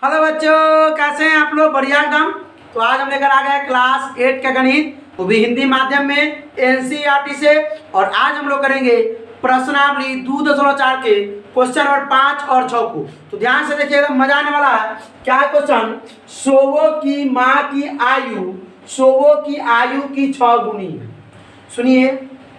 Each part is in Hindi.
हेलो बच्चों, कैसे हैं आप लोग? बढ़िया एकदम। तो आज हम लेकर आ गए क्लास 8 का गणित, वो भी हिंदी माध्यम में एनसीईआरटी से। और आज हम लोग करेंगे प्रश्नावली 2.4 के क्वेश्चन नंबर 5 और 6 को। तो ध्यान से देखिए, एकदम मजा आने वाला है। क्या है क्वेश्चन? सोवो की माँ की आयु सोवो की आयु की 6 गुनी है। सुनिए,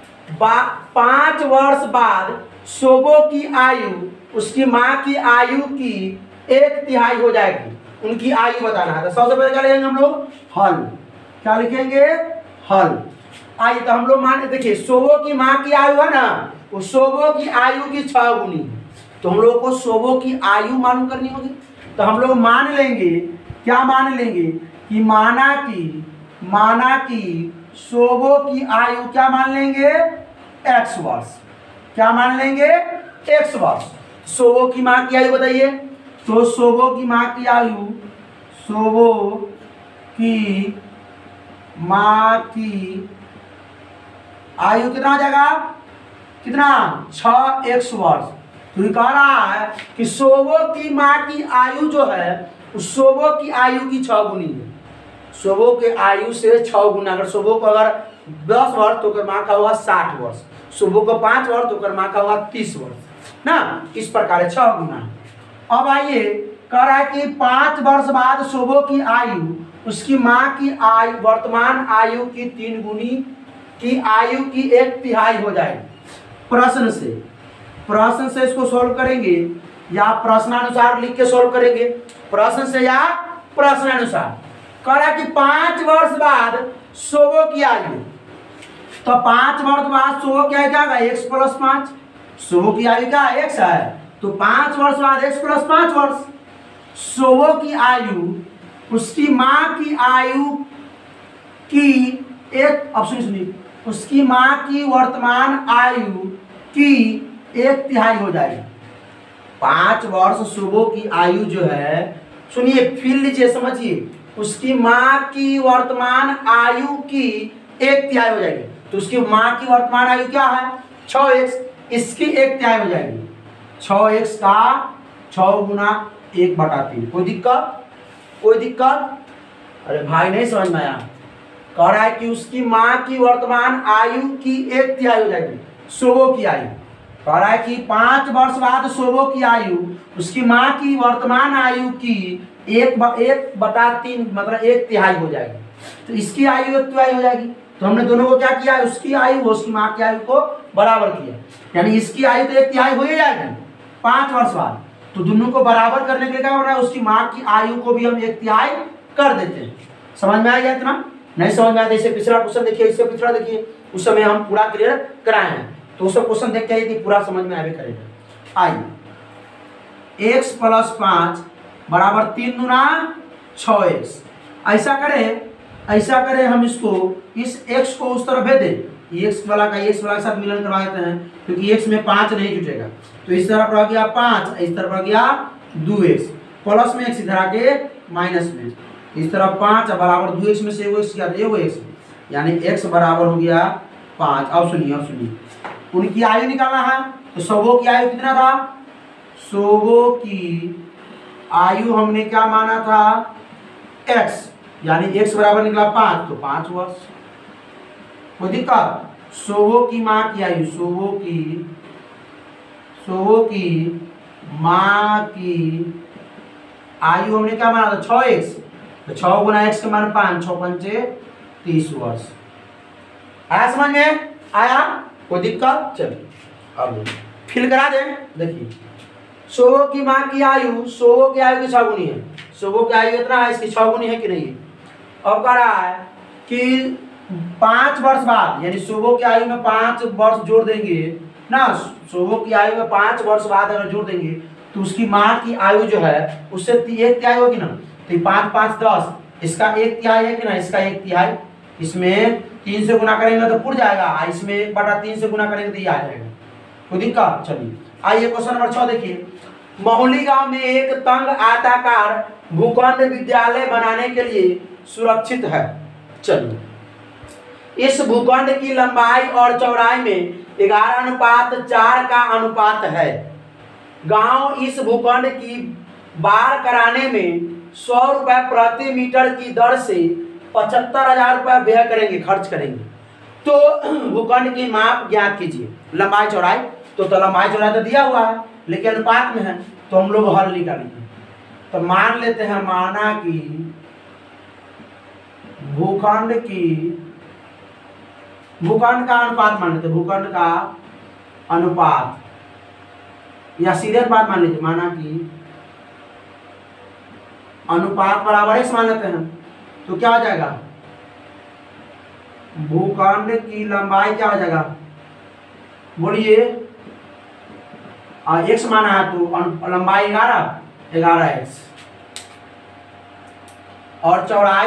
5 वर्ष बाद सोवो की आयु उसकी माँ की आयु की 1/3 हो जाएगी। उनकी आयु बताना है। तो सबसे पहले क्या लिखेंगे हम लोग? हल। क्या लिखेंगे? हल। आइए, तो हम लोग मान देखिए, सोवो की माँ की आयु है ना, वो सोवो की आयु की 6 गुनी है। तो हम लोग को सोवो की आयु मालूम करनी होगी। तो हम लोग मान लेंगे, क्या मान लेंगे कि माना कि सोवो की आयु क्या मान लेंगे? x वर्ष। क्या मान लेंगे? x वर्ष। सोवो की माँ की आयु बताइए। तो सोवो की माँ की आयु कितना हो जाएगा? कितना? 6x वर्ष। तो ये कह रहा है कि सोवो की माँ की आयु जो है, उस सोवो की आयु की 6 गुनी है। सोवो के आयु से 6 गुना। अगर सोवो को अगर 10 वर्ष तो माँ का होगा 60 वर्ष। सोवो को 5 वर्ष तो माँ का होगा 30 वर्ष ना। इस प्रकार 6 गुना। अब आइए, कह रहा है कि 5 वर्ष बाद सोवो की आयु उसकी माँ की आयु वर्तमान आयु की 3 गुनी की आयु की 1/3 हो जाएगी। प्रश्न से इसको सोल्व करेंगे या प्रश्नानुसार लिख के सोल्व करेंगे? प्रश्न से या प्रश्नानुसार। कह रहा है कि 5 वर्ष बाद सोवो की आयु, तो 5 वर्ष बाद सोवो की आयु क्या होगा? x + 5। सोवो की आयु क्या है? x है। तो 5 वर्ष बाद x + 5 वर्ष। सोवो की आयु उसकी माँ की आयु की एक, अब सुनिए, उसकी माँ की वर्तमान आयु की 1/3 हो जाएगी। 5 वर्ष सोवो की आयु जो है, सुनिए फिर लीजिए, समझिए, उसकी माँ की वर्तमान आयु की 1/3 हो जाएगी। तो उसकी माँ की वर्तमान आयु क्या है? 6x। इसकी 1/3 हो जाएगी। 6x का 6 गुना 1/3। कोई दिक्कत? कोई दिक्कत? अरे भाई, नहीं समझ में आया। कह रहा है कि उसकी माँ की वर्तमान आयु की 1/3 हो जाएगी, सोवो की आयु। कह रहा है कि 5 वर्ष बाद सोवो की आयु उसकी माँ की वर्तमान आयु की 1/3 मतलब 1/3 हो जाएगी। तो इसकी आयु 1/3 हो जाएगी। तो हमने दोनों को क्या किया? उसकी आयु उसकी माँ की आयु को बराबर किया। यानी इसकी आयु तो 1/3 हो ही जाएगी 5 वर्ष बाद। तो दोनों को बराबर करने के लिए क्या करना है? उसकी माँ की आयु को भी हम 1/3 कर देते हैं। समझ में आ गया? इतना नहीं समझ में आया? जैसे पिछला क्वेश्चन देखिए, इससे पिछला देखिए, उस समय हम पूरा क्लियर कराए हैं। तो उस क्वेश्चन देख के पूरा समझ में आवे करेगा। आइए, x + 5 बराबर 3 गुना 6x। ऐसा करें हम इसको, इस x को उस तरफ भेज दें। x वाला के साथ मिलन करवा देते हैं, क्योंकि x में 5 नहीं जुटेगा। तो इस तरफ रह गया 5, इस तरफ रह गया 2x, प्लस में x इधर आके माइनस में। इस तरफ 5 बराबर 2x में से x क्या? x, यानी x बराबर हो गया 5। अब सुनिए, उनकी आयु निकालना है। तो सोवो की आयु कितना था? सोवो की आयु हमने क्या माना था? x, यानी x बराबर निकला 5, तो 5 वर्ष। कोई दिक्कत? सोवो की माँ की आयु, सोवो की माँ की आयु हमने क्या माना था? 6x। तो 6 गुना x के मान 5, 6 पंचे 30 वर्ष। आया समझ में? आया? कोई दिक्कत? चलिए अब फिल करा दें। देखिए, सोवो की माँ की आयु सोवो की आयु की 6 गुनी है। सोवो की आयु इतना है, इसकी 6 गुनी है कि नहीं? अब कह रहा है कि 5 वर्ष बाद, यानी सोवो की आयु में 5 वर्ष जोड़ देंगे ना। सोवो की आयु में 5 वर्ष बाद अगर जोड़ देंगे तो उसकी माँ की आयु जो है उससे 1/3 होगी ना। तो 5 5 10, इसका 1/3 है कि ना? इसका 1/3। इसमें 3 से गुना करेंगे तो पुर जाएगा, इसमें 1/3 से गुना करेंगे तो ये आ जाएगा। कोई दिक्कत? चलिए आइए, क्वेश्चन नंबर 6 देखिए। महुली गांव में एक तंग आयताकार भूखंड विद्यालय बनाने के लिए सुरक्षित है। चलिए, इस भूखंड की लंबाई और चौड़ाई में 11:4 का अनुपात है। गांव इस भूखंड की बार कराने में 100 रुपये प्रति मीटर की दर से 75,000 रुपये व्यय करेंगे, खर्च करेंगे। तो भूखंड की माप ज्ञात कीजिए, लंबाई चौड़ाई। तो लंबाई चौड़ाई तो दिया हुआ है लेकिन अनुपात में है, तो हम लोग हल निकालेंगे। तो मान लेते हैं, माना कि भूखंड का अनुपात मान लेते, भूखंड का अनुपात या सीधे अनुपात मान लीजिए, माना कि अनुपात बराबर x मान लेते हैं। तो क्या हो जाएगा, भूखंड की लंबाई क्या हो जाएगा, बोलिए, x माना है तो लंबाई 11x और चौड़ाई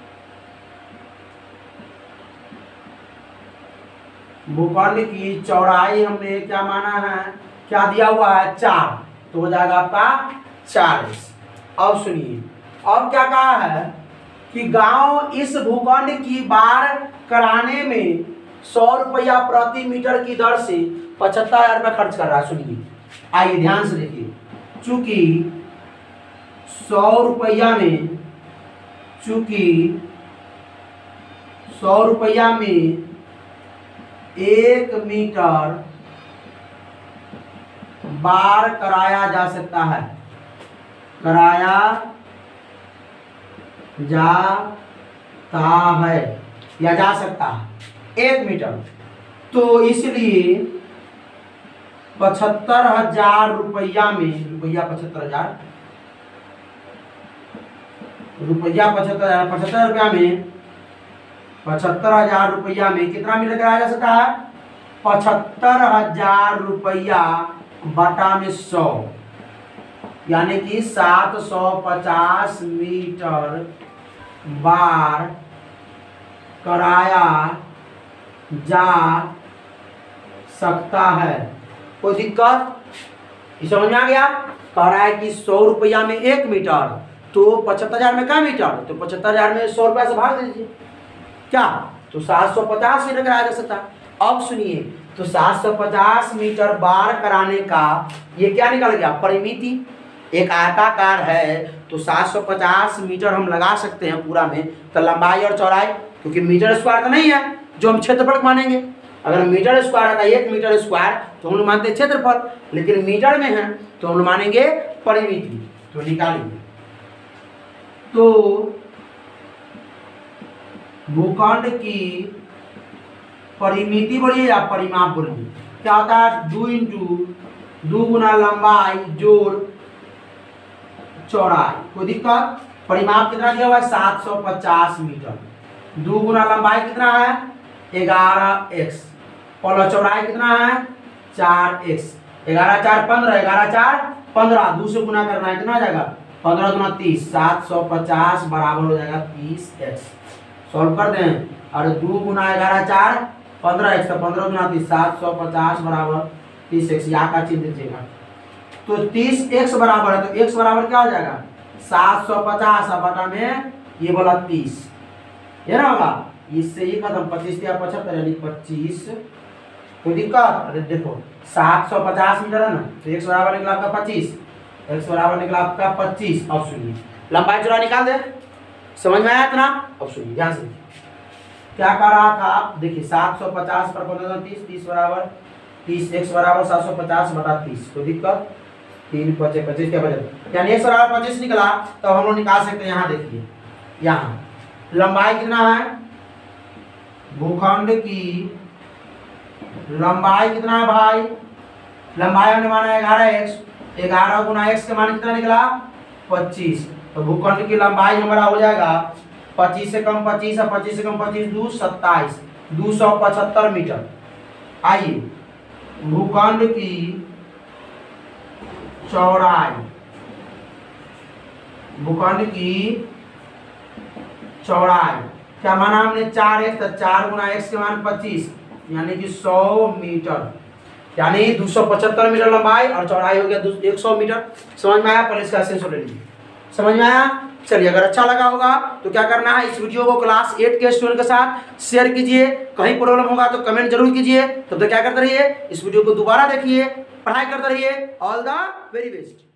भूखंड की चौड़ाई हमने क्या माना है, क्या दिया हुआ है 4, तो हो जाएगा आपका 4x। अब सुनिए, अब क्या कहा है कि गांव इस भूखंड की बार कराने में 100 रुपया प्रति मीटर की दर से 75,000 रुपये खर्च कर रहा है। सुनिए, आइए ध्यान से देखिए, चूंकि 100 रुपया में 1 मीटर बार कराया जा सकता है, या जा सकता है 1 मीटर। तो इसलिए 75,000 रुपया में, रुपया 75,000 रुपया में कितना मीटर कराया जा सकता है, 75,000 रुपया बटा में 100, यानी कि 750 मीटर बार कराया जा सकता है। कोई दिक्कत, ये समझ में आ गया? कह रहा है कि 100 रुपया में 1 मीटर, तो 75,000 में क्या मीटर, तो 75,000 में 100 रुपया से भाग दीजिए, क्या, तो 750 मीटर कराया जा सकता है। अब सुनिए, तो 750 मीटर बार कराने का ये क्या निकल गया, परिमिति। एक आयताकार है तो 750 मीटर हम लगा सकते हैं पूरा में, तो लंबाई और चौड़ाई, क्योंकि मीटर स्क्वायर तो नहीं है जो हम क्षेत्रफल मानेंगे। अगर मीटर स्क्वायर आता है 1 मीटर स्क्वायर तो हम लोग मानते हैं क्षेत्रफल, लेकिन मीटर में है तो हम लोग मानेंगे परिमिति। तो निकालेंगे, तो भूखंड की परिमिति बोलिए या परिमाप बोलिए, क्या होता है, 2 गुना लंबाई जोड़ चौड़ाई। कोई दिक्कत, परिमाप कितना दिया हुआ है 750 मीटर, 2 गुना लंबाई कितना है 11x और चौड़ाई कितना है 4x, 11 4 15, 11 4 15, 2 से गुना करना है, कितना आ जाएगा 15 दूना 30, 750 बराबर हो जाएगा 30x। सॉल्व कर दें, और 2 गुना 11 4 15x, तो 15 दूना 30, 750 बराबर 30x, यहाँ का चिन्ह दीजिएगा। तो 30x बराबर है, तो x बराबर क्या हो जाएगा 750 बटा में ये बोला 30, ये ना होगा, इससे ये खत्म, 25 या 75 यानी 25। कोई दिक्कत, अरे देखो 750 मीटर है ना, तो x बराबर निकला आपका 25, x बराबर निकला आपका 25। अब सुनिए, लंबाई चौड़ाई निकाल दे, समझ में आया इतना? अब सुनिए ध्यान से, क्या कर रहा था आप, देखिए 750 पर 15 30, 30 बराबर 30, x बराबर 750 बटा 30। कोई दिक्कत, 3 5 25 क्या बचा, यानी x बराबर 25 निकला। तो हम लोग निकाल सकते हैं, यहाँ देखिए, यहाँ लंबाई कितना है, भूखंड की लंबाई कितना है भाई, लंबाई हमने माना 11x, 11 गुना x के मान कितना निकला 25, तो भूखंड की लंबाई हमारा हो जाएगा 25 से कम 25 और 25 से कम 25 2 27, 275 मीटर। आइए, भूखंड की चौड़ाई, भूखंड की चौड़ाई क्या माना हमने 4x, तो 4 गुना x के मान 25, यानी कि 100 मीटर, यानी 275 मीटर लंबाई और चौड़ाई हो गया 100 मीटर। समझ में आया? पहले इसका आंसर ले लीजिए, समझ में आया? चलिए, अगर अच्छा लगा होगा तो क्या करना है, इस वीडियो को क्लास 8 के स्टूडेंट के साथ शेयर कीजिए। कहीं प्रॉब्लम होगा तो कमेंट जरूर कीजिए। तब तो क्या करते रहिए, इस वीडियो को दोबारा देखिए, पढ़ाई करते रहिए। All the very best.